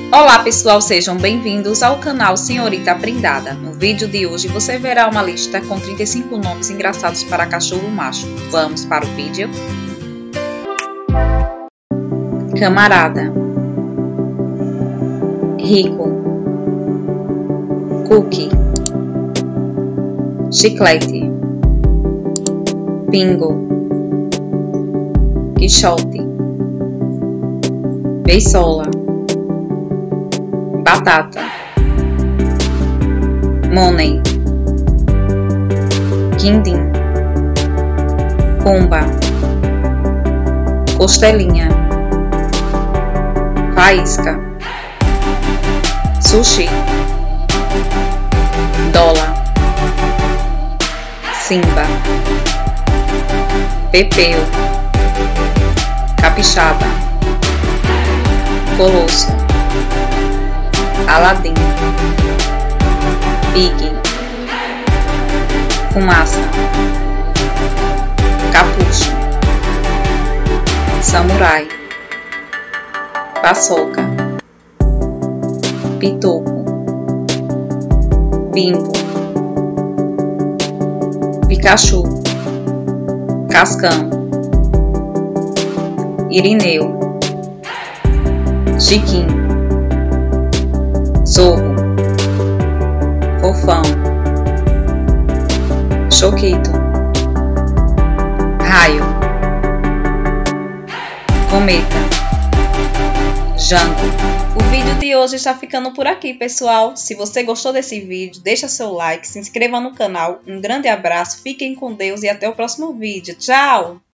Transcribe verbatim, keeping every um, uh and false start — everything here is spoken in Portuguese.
Olá pessoal, sejam bem-vindos ao canal Senhorita Prendada. No vídeo de hoje você verá uma lista com trinta e cinco nomes engraçados para cachorro macho. Vamos para o vídeo? Camarada, Rico, Cookie, Chiclete, Pingo, Quixote, Beisola, Batata, Money, Quindim, Pumba, Costelinha, Faísca, Sushi, Dólar, Simba, Pepeu, Capixaba, Colosso, Aladim, Pig, Fumaça, Capucho, Samurai, Paçoca, Pitoco, Bimbo, Pikachu, Cascão, Irineu, Chiquinho, Zorro, Fofão, Choquito, Raio, Cometa, Jango. O vídeo de hoje está ficando por aqui, pessoal. Se você gostou desse vídeo, deixa seu like, se inscreva no canal. Um grande abraço, fiquem com Deus e até o próximo vídeo. Tchau!